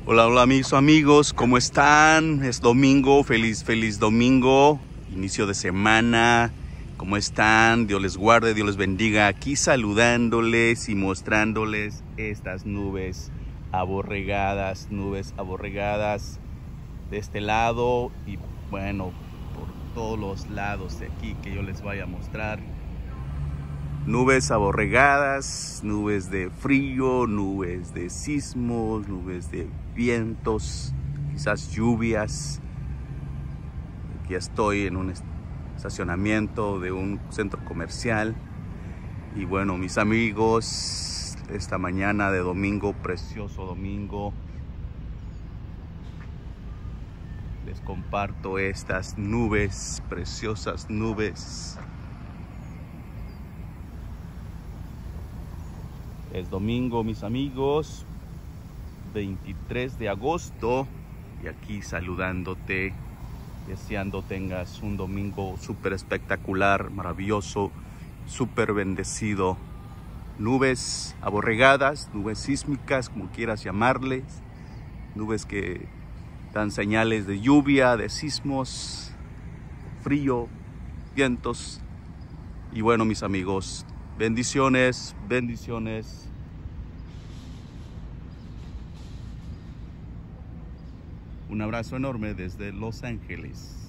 Hola, hola mis amigos, ¿cómo están? Es domingo, feliz domingo, inicio de semana. ¿Cómo están? Dios les guarde, Dios les bendiga. Aquí saludándoles y mostrándoles estas nubes aborregadas de este lado y bueno, por todos los lados de aquí que yo les vaya a mostrar. Nubes aborregadas, nubes de frío, nubes de sismos, nubes de vientos, quizás lluvias. Aquí estoy en un estacionamiento de un centro comercial. Y bueno, mis amigos, esta mañana de domingo, precioso domingo, les comparto estas nubes, preciosas nubes. Es domingo, mis amigos, 23 de agosto, y aquí saludándote, deseando tengas un domingo súper espectacular, maravilloso, súper bendecido. Nubes aborregadas, nubes sísmicas, como quieras llamarles, nubes que dan señales de lluvia, de sismos, frío, vientos. Y bueno, mis amigos, bendiciones, bendiciones. Un abrazo enorme desde Los Ángeles.